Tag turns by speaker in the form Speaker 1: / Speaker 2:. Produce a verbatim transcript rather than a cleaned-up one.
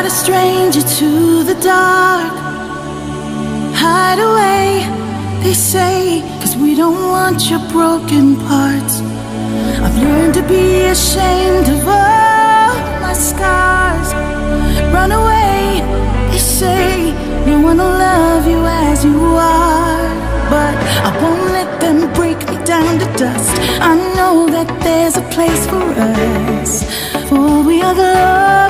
Speaker 1: a stranger to the dark. Hide away, they say, 'cause we don't want your broken parts. I've learned to be ashamed of all my scars. Run away, they say, no one will love you as you are. But I won't let them break me down to dust. I know that there's a place for us, for we are the Lord.